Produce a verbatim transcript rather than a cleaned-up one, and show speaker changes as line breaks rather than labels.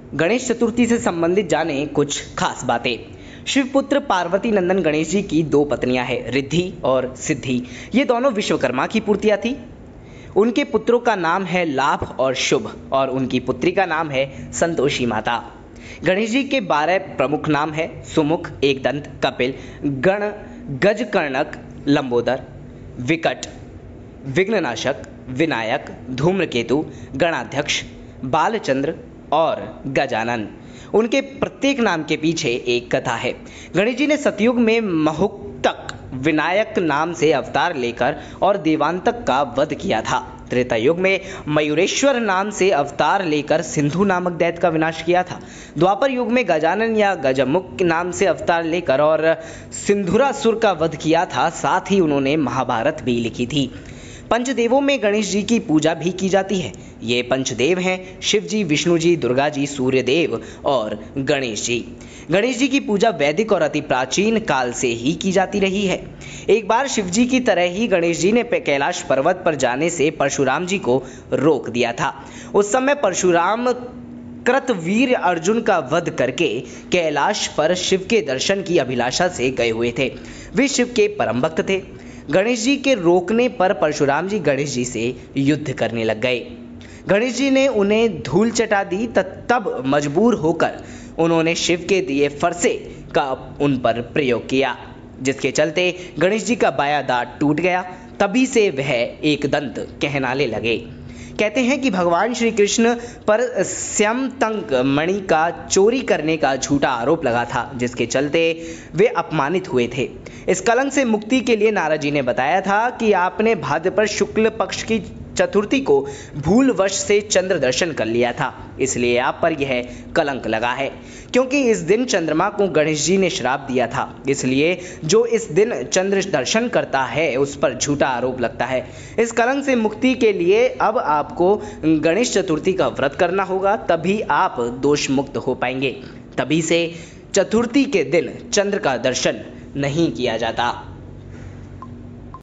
गणेश चतुर्थी से संबंधित जाने कुछ खास बातें। शिवपुत्र पार्वती नंदन गणेश जी की दो पत्नियां हैं, रिद्धि और सिद्धि। ये दोनों विश्वकर्मा की पुत्रियां थी। उनके पुत्रों का नाम है लाभ और शुभ और उनकी पुत्री का नाम है संतोषी माता। गणेश जी के बारह प्रमुख नाम है: सुमुख, एकदंत, कपिल, गण, गजकर्णक, लंबोदर, विकट, विघ्ननाशक, विनायक, धूम्रकेतु, गणाध्यक्ष, बालचंद्र और गजानन। उनके प्रत्येक नाम के पीछे एक कथा है। गणेश जी ने सतयुग में महुक्तक विनायक नाम से अवतार लेकर और देवांतक का वध किया था। त्रेता युग में मयूरेश्वर नाम से अवतार लेकर सिंधु नामक दैत्य का विनाश किया था। द्वापर युग में गजानन या गजमुख नाम से अवतार लेकर और सिंधुरासुर का वध किया था। साथ ही उन्होंने महाभारत भी लिखी थी। पंचदेवों में गणेश जी की पूजा भी की जाती है। ये पंचदेव हैं शिव जी, विष्णु जी, दुर्गा जी, सूर्य देव और गणेश जी। गणेश जी की पूजा वैदिक और अति प्राचीन काल से ही की जाती रही है। एक बार शिव जी की तरह ही गणेश जी ने कैलाश पर्वत पर जाने से परशुराम जी को रोक दिया था। उस समय परशुराम कृतवीर अर्जुन का वध करके कैलाश पर शिव के दर्शन की अभिलाषा से गए हुए थे। वे शिव के परम भक्त थे। गणेश जी के रोकने पर परशुराम जी गणेश जी से युद्ध करने लग गए। गणेश जी ने उन्हें धूल चटा दी। तब मजबूर होकर उन्होंने शिव के दिए फरसे का उन पर प्रयोग किया, जिसके चलते गणेश जी का बायां दांत टूट गया। तभी से वह एक दंत कहलाने लगे। कहते हैं कि भगवान श्री कृष्ण पर स्यमतंक मणि का चोरी करने का झूठा आरोप लगा था, जिसके चलते वे अपमानित हुए थे। इस कलंक से मुक्ति के लिए नारद जी ने बताया था कि आपने भाद्रपद शुक्ल पक्ष की चतुर्थी को भूलवश से चंद्र दर्शन कर लिया था, इसलिए आप पर यह कलंक लगा है। क्योंकि इस दिन चंद्रमा को गणेश जी ने श्राप दिया था, इसलिए जो इस दिन चंद्र दर्शन करता है उस पर झूठा आरोप लगता है। इस कलंक से मुक्ति के लिए अब आपको गणेश चतुर्थी का व्रत करना होगा, तभी आप दोष मुक्त हो पाएंगे। तभी से चतुर्थी के दिन चंद्र का दर्शन नहीं किया जाता।